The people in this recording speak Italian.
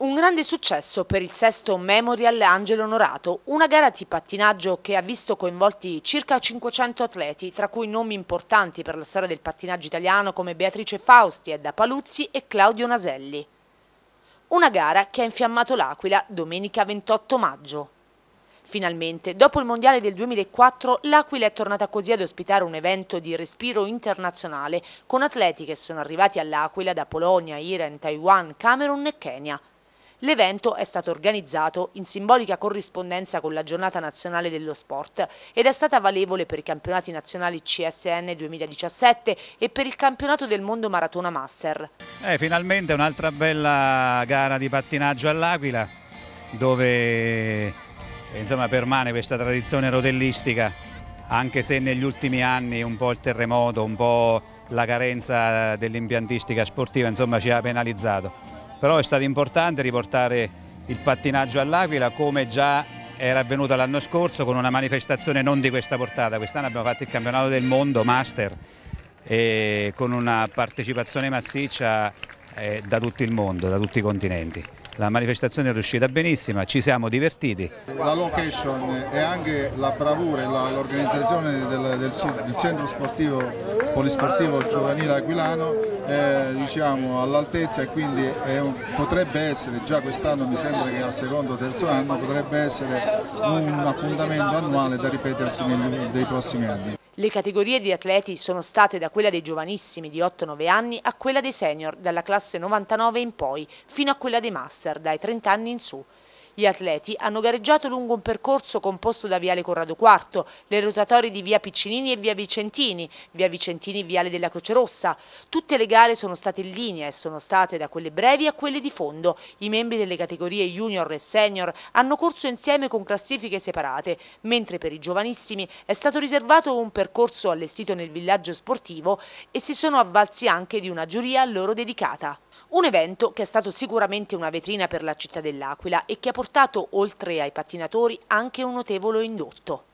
Un grande successo per il sesto Memorial Angelo Onorato, una gara di pattinaggio che ha visto coinvolti circa 500 atleti, tra cui nomi importanti per la storia del pattinaggio italiano come Beatrice Fausti, Edda Paluzzi e Claudio Naselli. Una gara che ha infiammato l'Aquila domenica 28 maggio. Finalmente, dopo il Mondiale del 2004, l'Aquila è tornata così ad ospitare un evento di respiro internazionale con atleti che sono arrivati all'Aquila da Polonia, Iran, Taiwan, Camerun e Kenya. L'evento è stato organizzato in simbolica corrispondenza con la Giornata Nazionale dello Sport ed è stata valevole per i campionati nazionali CSN 2017 e per il campionato del mondo Maratona Master. Finalmente un'altra bella gara di pattinaggio all'Aquila, dove insomma permane questa tradizione rodellistica, anche se negli ultimi anni un po' il terremoto, un po' la carenza dell'impiantistica sportiva insomma ci ha penalizzato. Però è stato importante riportare il pattinaggio all'Aquila come già era avvenuto l'anno scorso, con una manifestazione non di questa portata. Quest'anno abbiamo fatto il campionato del mondo Master e con una partecipazione massiccia da tutto il mondo, da tutti i continenti. La manifestazione è riuscita benissimo, ci siamo divertiti. La location e anche la bravura e l'organizzazione del centro sportivo polisportivo giovanile aquilano è, diciamo, all'altezza, e quindi potrebbe essere, già quest'anno mi sembra che al secondo o terzo anno, potrebbe essere un appuntamento annuale da ripetersi nei prossimi anni. Le categorie di atleti sono state da quella dei giovanissimi di 8-9 anni a quella dei senior, dalla classe 99 in poi, fino a quella dei master, dai 30 anni in su. Gli atleti hanno gareggiato lungo un percorso composto da Viale Corrado IV, le rotatorie di Via Piccinini e Via Vicentini, Viale della Croce Rossa. Tutte le gare sono state in linea e sono state da quelle brevi a quelle di fondo. I membri delle categorie junior e senior hanno corso insieme con classifiche separate, mentre per i giovanissimi è stato riservato un percorso allestito nel villaggio sportivo e si sono avvalsi anche di una giuria a loro dedicata. Un evento che è stato sicuramente una vetrina per la città dell'Aquila e che ha portato, oltre ai pattinatori, anche un notevole indotto.